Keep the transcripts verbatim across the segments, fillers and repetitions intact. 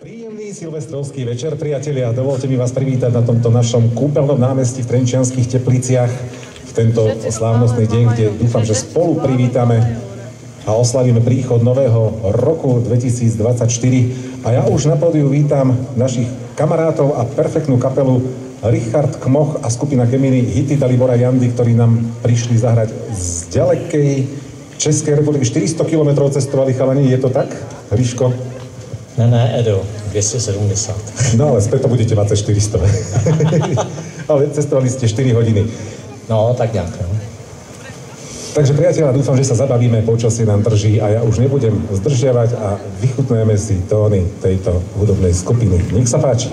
Príjemný silvestrovský večer, priatelia. Dovolte mi vás privítať na tomto našom kúpeľnom námestí v Trenčianskych Tepliciach v tento slávnostný deň, kde dúfam, že spolu privítame a oslavíme príchod nového roku dvetisícdvadsaťštyri. A ja už na pódiu vítam našich kamarátov a perfektnú kapelu Richard Kmoch a skupina Gemini Hity Dalibora Jandy, ktorí nám prišli zahrať z ďalekej Českej republiky. štyristo kilometrov cestovali chalani, je to tak, Hriško? Ne, ne, Edo, dvě stě sedmdesát. No ale späť to budete mať štyristo. Ale cestovali ste štyri hodiny. No, tak nějak, no. Takže priateľa, dúfam, že sa zabavíme, počasie nám drží a ja už nebudem zdržiavať a vychutnujeme si tóny tejto hudobnej skupiny. Nech sa páči.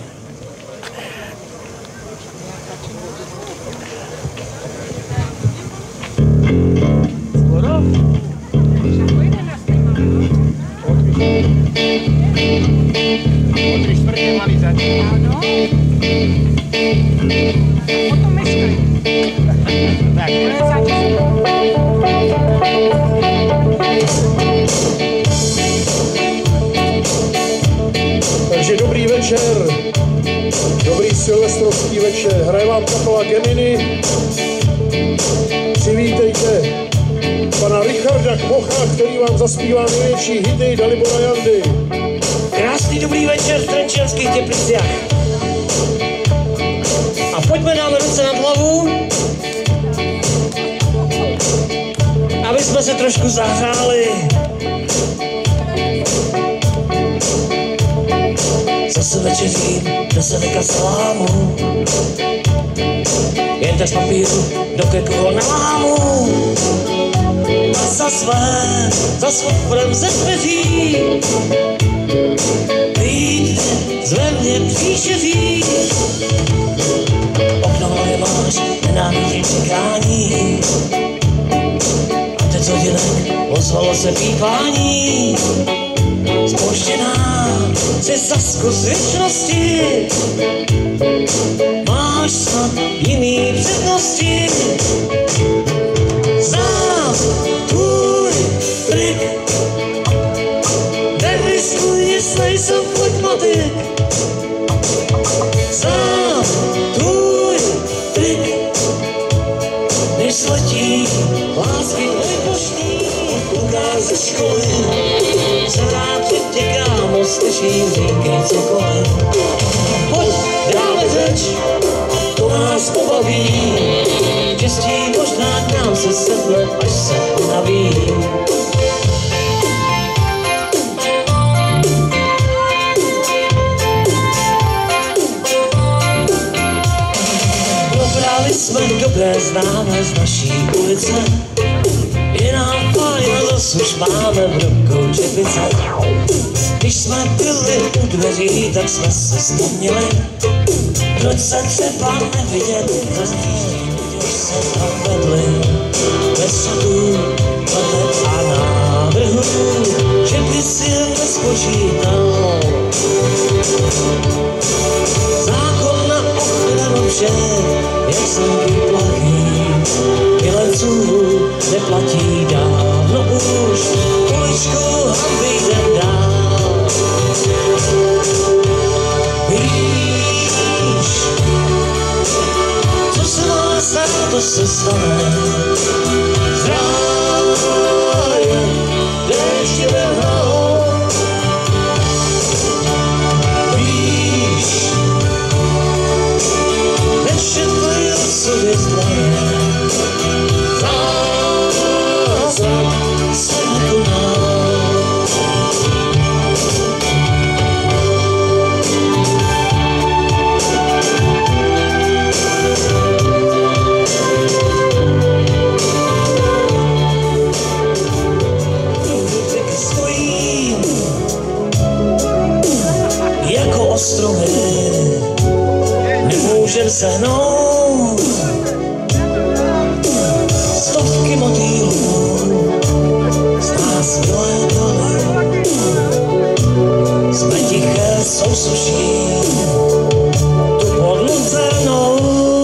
Takže dobrý večer, dobrý silvestrovský večer, hraje vám kapela Gemini. Přivítejte pana Richarda Kmocha, který vám zaspívá největší hity Dalibora Jandy. Krásný dobrý večer v Trenčianských Teplicích. A pojďme dáme ruce nad hlavu, aby jsme se trošku zahřáli. Zase večeří do sedeka salámu, jen tak z papíru do keku ho nalámu. A za své, za svobodem ze dveří, přijďte, zve mě příšeří. Okno hlavě máš, nenávidím čekání. A teď hodinek ozvalo se pípání. Spožděná si zaskus věčnosti, máš snad jiný přednosti. Znám tvůj trik, neriskuj, nic nejsem flegmatik. Znám tvůj trik, než letí lásky nejpoští. Ukáž ze školy, se vrátě tě kámo, slyším, říkej cokoliv. Pojď, dáme řeč, to nás pobaví, štěstí možná k nám se sedne, až se unaví. Dobrali jsme dobré známé z naší ulice, je nám fajn a zas už máme v rukou čepice. Když jsme byli u dveří, tak jsme se vzpomněli, proč se třeba nevidět, za stíždí už se tam vedli. Bez sudů, letek a návrhů, že by si jen nespočítal. Zákon na ochranu všech, jak jsem vyplachý, milenců neplatí dávno už, poličku hanby jdem dál. Víš, co se má stát, to se stane. Zdravě, déště vrhnou. Víš, nečetli o sobě zlé. Ostromy nemůžem sehnout, stovky motýlů z nás vylétaly, jsme tiché sousuší tu podlucenou.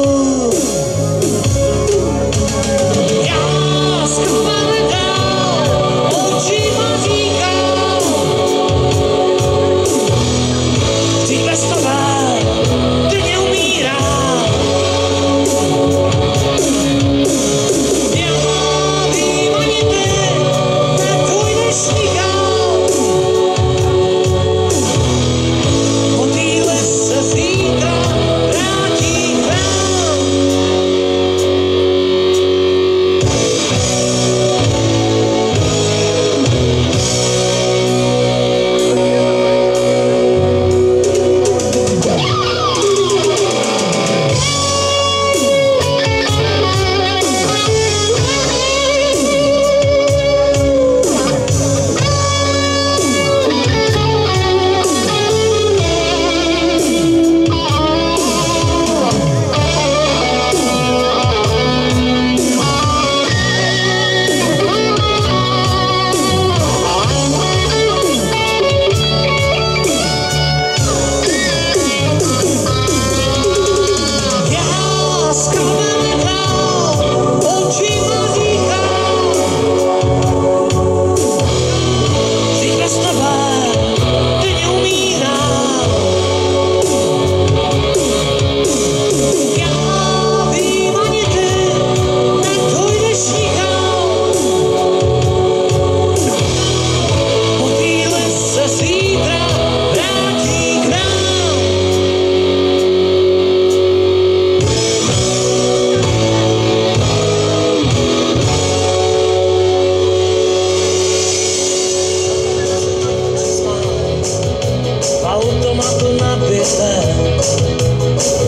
Já skrvám dál, očima říkám,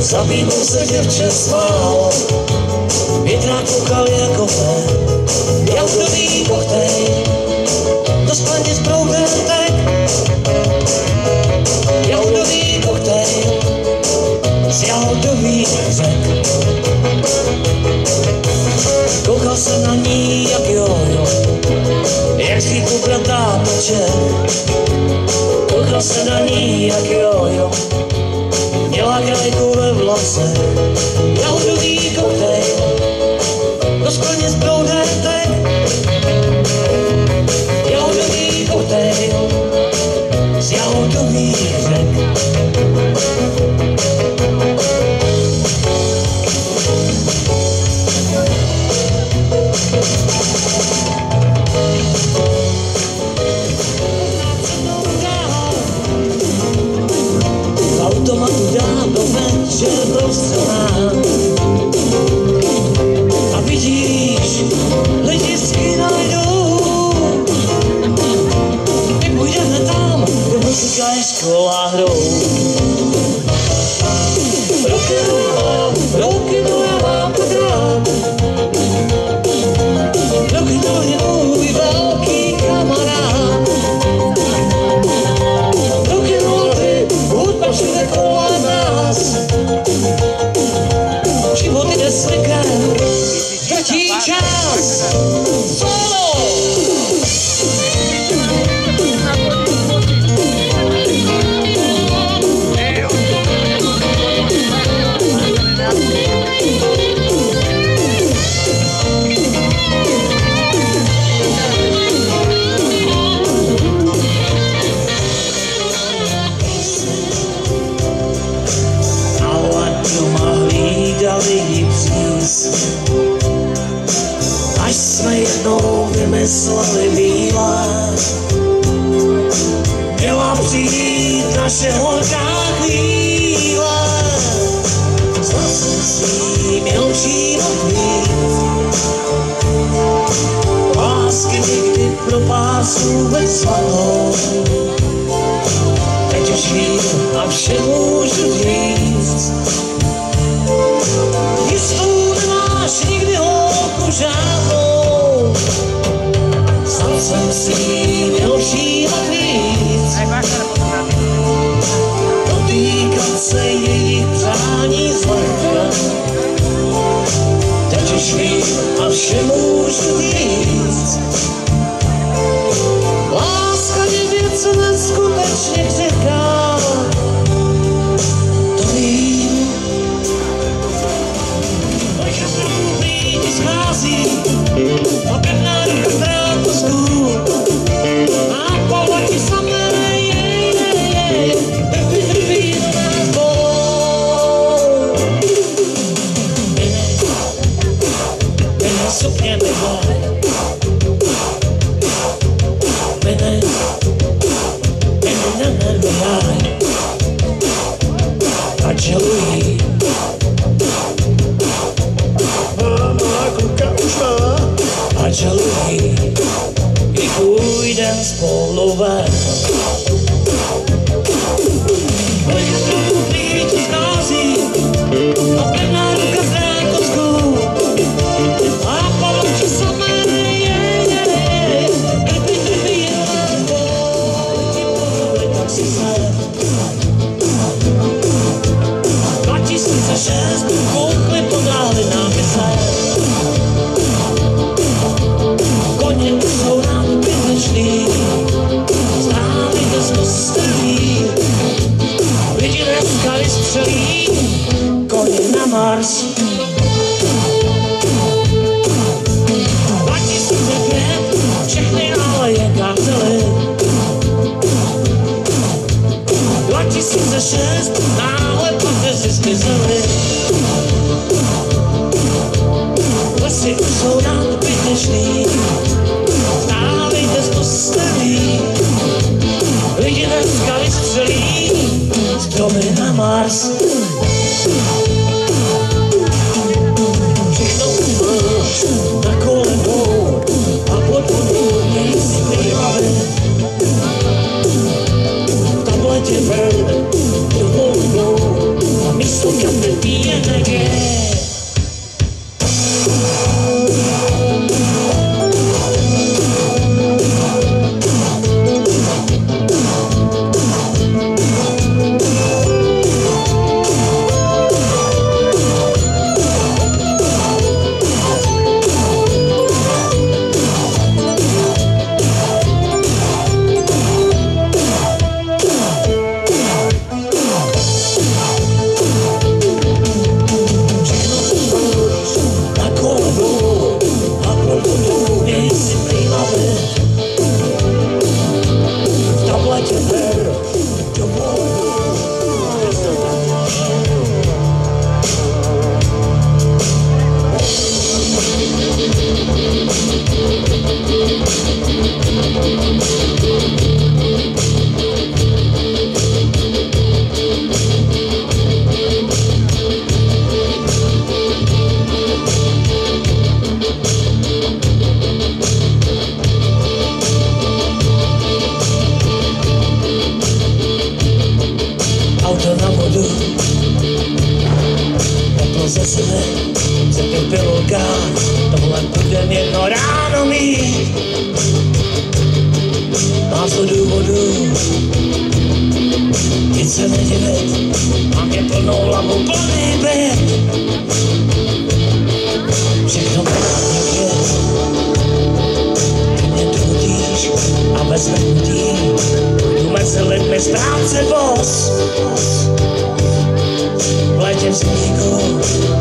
za pívou se děvče smálo, větrák koukal jako fér, jaudový koktejl, do sklaně s proudem tek. Jaudový koktejl z jaudových řek. Koukal jsem na ní jak jojo, jak svítku bratá mlče. Koukal jsem na ní jak jojo, měla krajku ve vlase. Jaudový koktejl do sklaně s proudem tek. Jaudový koktejl z jaudových řek. Automatu dám do večer prostřelám. A vidíš, lidisky najdou. My půjdeme tam, kde muzika je škola hrou. Rock'n'roll, rock'n'roll, já mám tak rád. Rock'n'roll je můj velký kamarád. Rock'n'roll ty, hudba všude kolem nás. Život jde slikem, ztratí čas. Solo! Až jsme jednou vymysleli výlet, měla přijít naše horká chvíle. Snad jsem si měl všímat víc, lásky nikdy pro pás vůbec svatou. Teď už vím a vše můžu říct, jistou nemáš nikdy holku žádnou. Snad jsem si měl všímat víc, dotýkat se jejich přání zlehka. Teď už vím a vše můžu říct, láska je věc neskutečně křehká. To vím. Schází a pevná ruka ztrátovskou a po leti samé jej, jej, jej, trpí, trpí do nás bolou. Mene, mene sukně nehlej, mene, mene nenehaj, a žalují. A žalují, i půjdem spolu ven. Lidi to schází a pevná ruka zrákovskou a po loči samé je, je, je, trpí, trpí do nás bolí, ti pohled tak si sem. dva tisíce šest koukli podáli námi sem. Koně jsou nám zbytečný, známy bez postrví. Lidi dneska vystřelí, koně na Mars. dva tisíce pět všechny aleje kartely. dva tisíce šest náhle pateři zmizely. Lesy už jsou nám zbytečný, známy bez postrví. Lidi dneska vystřelí, stromy na Mars. Všechno máš na kolenou a pod vodou nejsi vybaven. V tabletě ven do volnou a místo místo kafe pijeme G. Tohle budem jedno ráno mít. Mám to důvodu, nic se nedivit, mám je plnou hlavu, plný byt. Všechno tak je, ty mě donutíš a bez hnutí jdu mezi lidmi z práce voz. V létě v zimníku,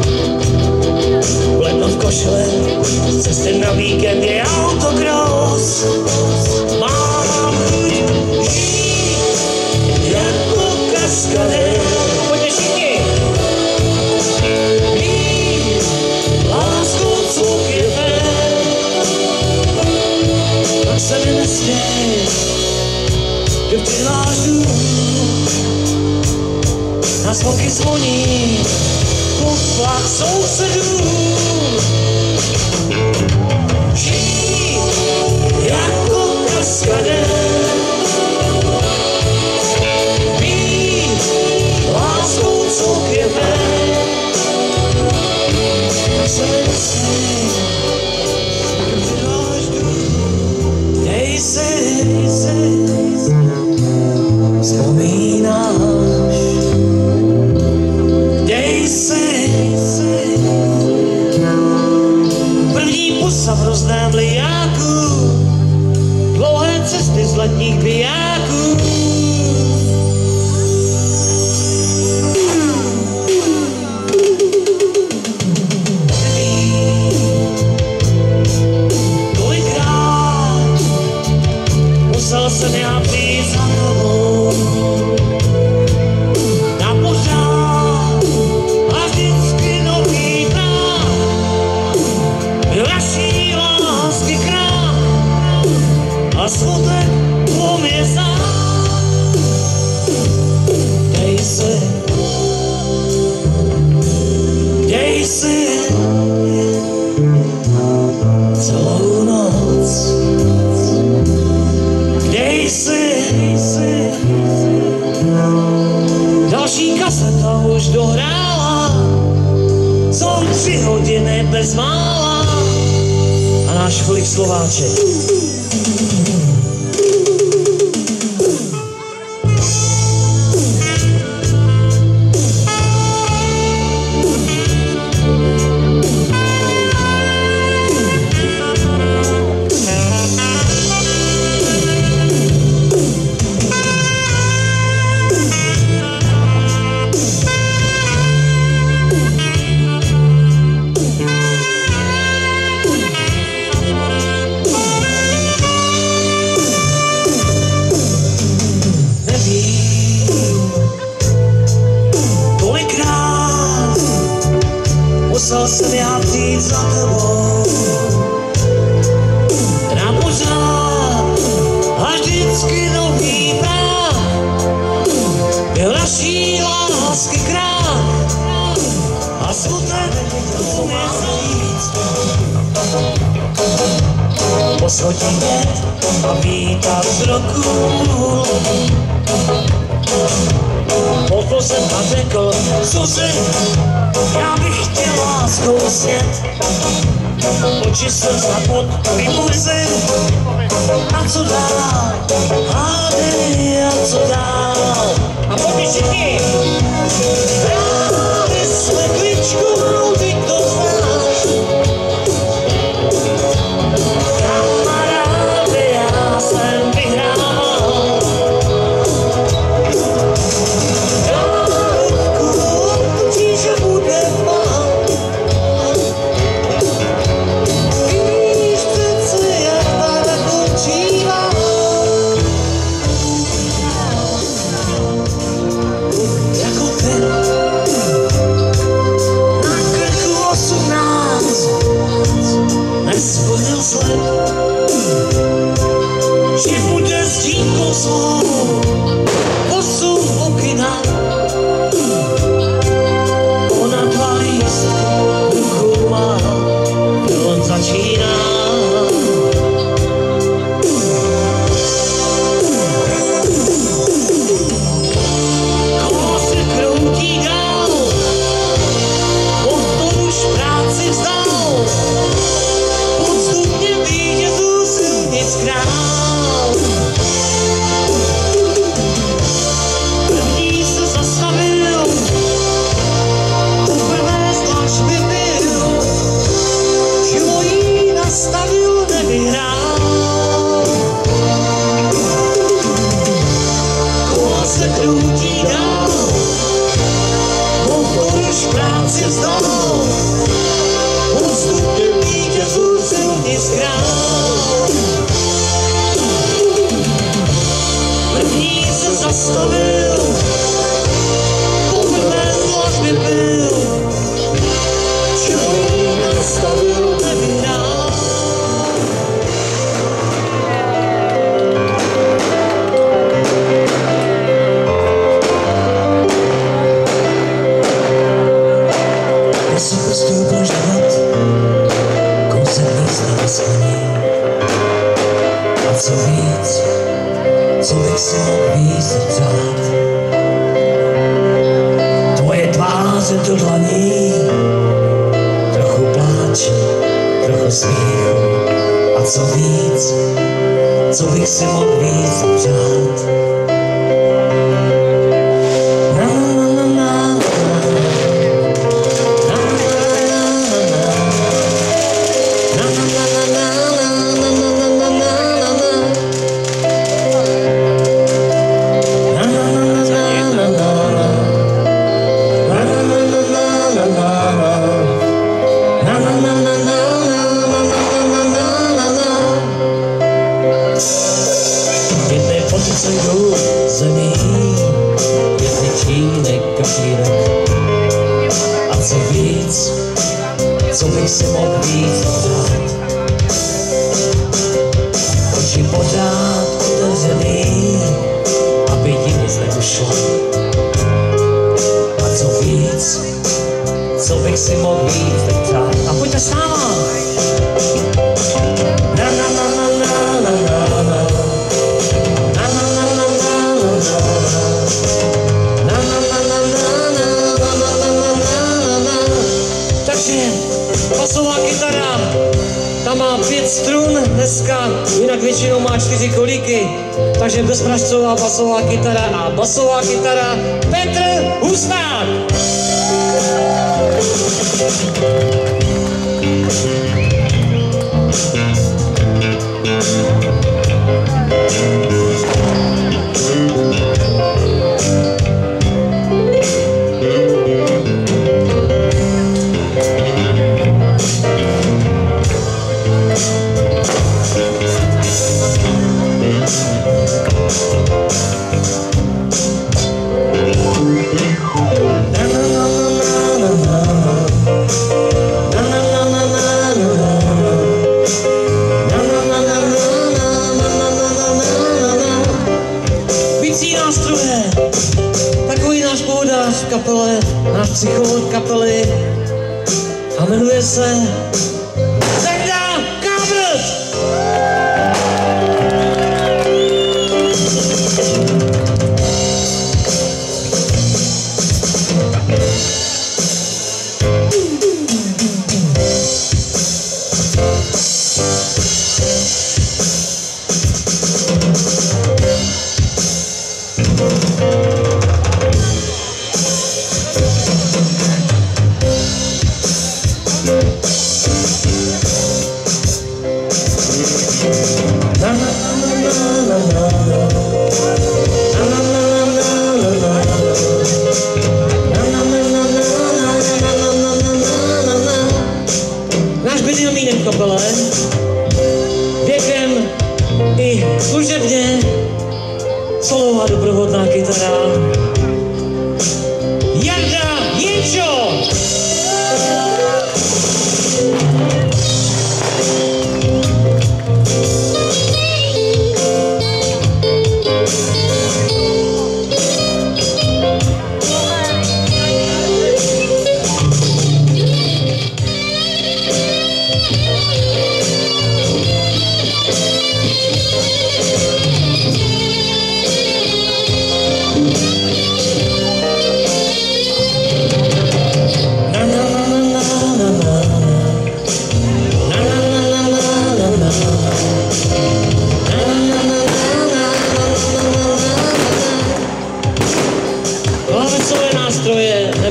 v lednu v košile, z cesty na víkend je autocross. Mám chuť žít jako kaskadér. Pojďme všichni! Mít lásku, cuk je fér. Tak se mi nesměj, kdy přináš dům. Na zvuky zvoní poplach sousedů. Žij jako kaskadér, mít láskou cuk je fér. Tak se mi nesměj, kdy přináš dům. Dej si, vzpomínáš. Dej si první pusa v rozdém lijáku, dlouhé cesty z letních bijáků. Kolikrát musel jsem já přijít za tebou na pořád a vždycky nový trám. Byl naší lásky krám a smutek po mě sám. Dej si, dej si celou noc. Dej si, další kaseta už dohrála, jsou tři hodiny bez mála a náš Filip Slováček. Musel jsem já přijít za tebou na pořád a vždycky nový práv. Byl naší lásky krát a smutek to mě zajíc. Poschodí mě a vítat z roku. jednou jsem pak řekl, Zuzi, já bych chtěl láskou snět. Oči jsem zapod limuzi, a co dál, hádej, a co dál. A pojď všichni, hráli jsme kličku, ty to znáš. Kamaráde, já jsem vyhrával. Dálku odpustí, že bude pán. Víš přece, jak pána končívá. Jako ten na krku osmnáct nesplnil slib, že bude s dívkou svou posun okina. Ona dva lístky v rukou má, on začíná. Kolo se kroutí dál, motor už práci vzdal. Podstupně vítězů silnic král. První se zastavil, poprvé zvlášť by byl, kdo jí nastavil, nevyhrál. Kola se kroutí dál, motor už práci vzdal. Podstupně vítězů silnic král. První se zastavil, poprvé zvlášť by byl, čeho jí nastavil, nevyhrál. Vysoko stoupl život, kousek místa nesplní. A co víc, co bych si mohl víc přát. Tvoje tváře do dlaní, trochu pláče, trochu smíchu. A co víc, co bych si mohl víc přát. Na, na, na, na, na. Jedné potice jdou zemí, jedny čínek každý rok. A co víc, co bych si mohl víc přát. Oči pořád otevřený, aby ti nic neušlo. A co víc, co bych si mohl víc přát. A pojďte s náma. Na na na na na na na na. Na na na na na na na. Na na na na na na na na. Takže basová kytara, ta má pět strun dneska, jinak většinou má čtyři kolíky. Takže bezpražcová basová kytara a basová kytara Petr Husták. v kapele, náš psycholog kapely a jmenuje se Zenda Kábrt.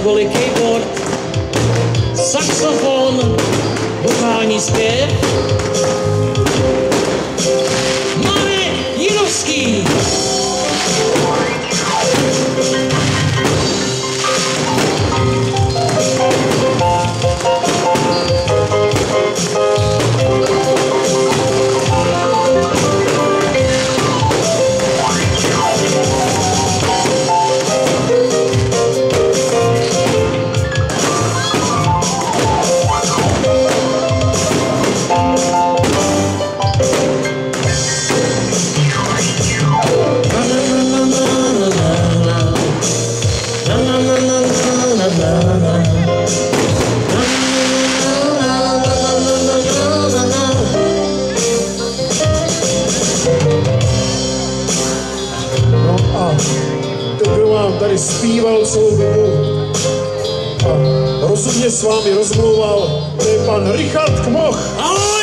vrcholy keyboard, saxofon, vokální zpěv. Máme Jirovský. Tady zpíval celou dobu a rozumně s vámi rozmlouval, to je pan Richard Kmoch. Ahoj!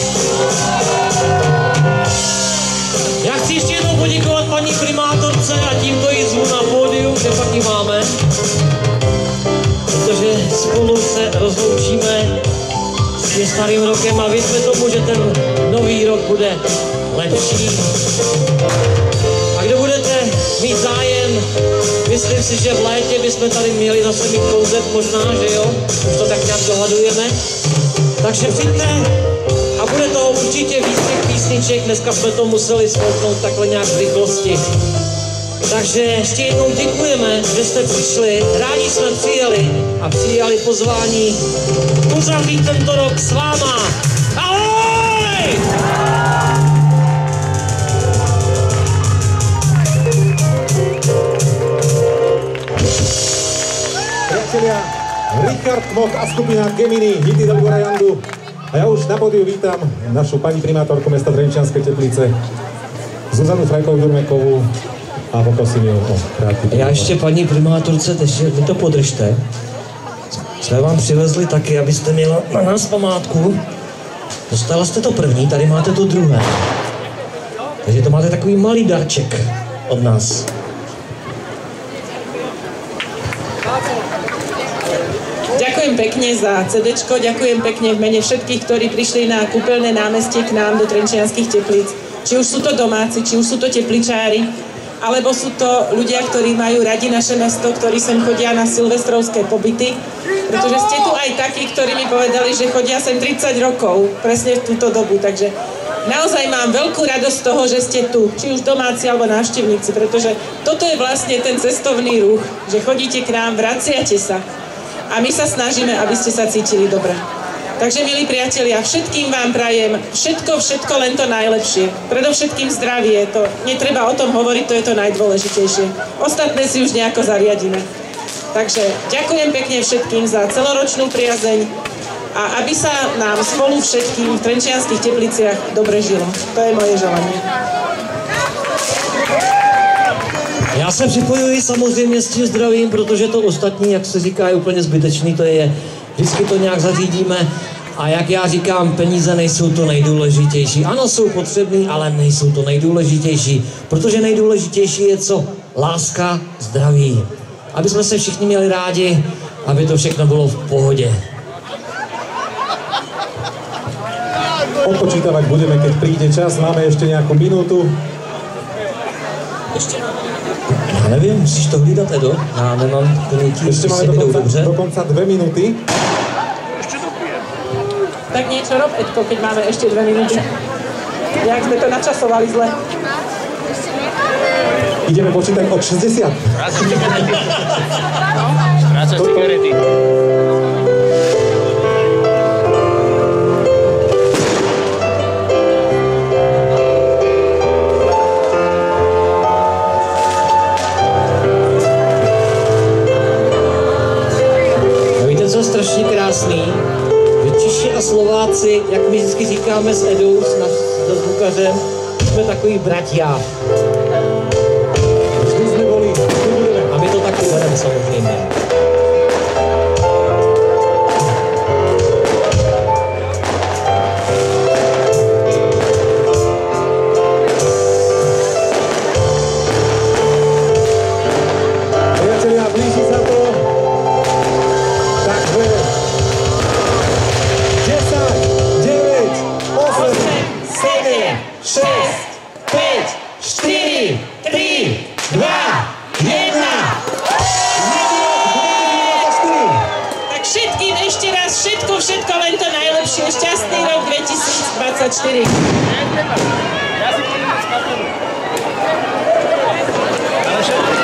Já chci ještě jednou poděkovat paní primátorce a tímto jí zvu na pódium, že pak ji máme, protože spolu se rozloučíme s tím starým rokem a věřme tomu, že ten nový rok bude lepší. A kdo budete mít zájem, myslím si, že v létě bychom tady měli zase mít kouzet, možná, že jo? Už to tak nějak dohadujeme. Takže přijďte a bude toho určitě víc těch písniček. Dneska jsme to museli sfouknout takhle nějak v rychlosti. Takže ještě jednou děkujeme, že jste přišli. Rádi jsme přijeli a přijali pozvání uzavřít tento rok s váma. Ahoj! Priatelia, Richard Kmoch a skupina Gemini, hity do Jandu. A ja už na pódiu vítam našu pani primátorku mesta Trenčianske Teplice, Zuzanu Frajkovou-Durmekovou, a poprosím ju o krátký. Já ještě paní primátorce, ještě vy to podržte. Jsme vám přivezli taky, abyste měla na nás památku. Dostala jste to první, tady máte to druhé. Takže to máte takový malý darček od nás. Ďakujem pekne za cédéčko, ďakujem pekne v mene všetkých, ktorí prišli na Kúpeľné námestie k nám do Trenčianskych Teplíc. Či už sú to domáci, či už sú to tepličári, alebo sú to ľudia, ktorí majú radi naše mesto, ktorí sem chodia na silvestrovské pobyty. Pretože ste tu aj takí, ktorí mi povedali, že chodia sem tridsať rokov, presne v túto dobu. Takže naozaj mám veľkú radosť z toho, že ste tu, či už domáci alebo návštevníci, pretože toto je vlastne ten cestovný ruch, že chodíte k nám, vraciate sa. A my sa snažíme, aby ste sa cítili dobre. Takže, milí priatelia, všetkým vám prajem všetko, všetko len to najlepšie. Predovšetkým zdravie, to netreba o tom hovoriť, to je to najdôležitejšie. Ostatné si už nejako zariadíme. Takže ďakujem pekne všetkým za celoročnú priazeň a aby sa nám spolu všetkým v Trenčianskych Tepliciach dobre žilo. To je moje želanie. Já se připojuji samozřejmě s tím zdravím, protože to ostatní, jak se říká, je úplně zbytečný, to je, vždycky to nějak zařídíme a jak já říkám, peníze nejsou to nejdůležitější. Ano, jsou potřebný, ale nejsou to nejdůležitější, protože nejdůležitější je co? Láska, zdraví. Aby jsme se všichni měli rádi, aby to všechno bylo v pohodě. Odpočítavať budeme, keď príde čas. Máme ešte nejakú minútu. Ještě Já nevím, musíš to hlídat, Edo. Já nemám ponětí, Ešte máme dokonca, dokonca dve minúty. Tak niečo rob, Edko, keď máme ešte dve minúty. Jak sme to načasovali zle. Ideme počítať od šesťdesiat. Stráca cigarety. Co je strašně krásný, že Češi a Slováci, jak my vždycky říkáme s Edou, s naším zvukařem, jsme takový bratia. A my to taky bereme samozřejmě. dvadsaťštyri. Ja si pôjdem z kapelu. Ale všetko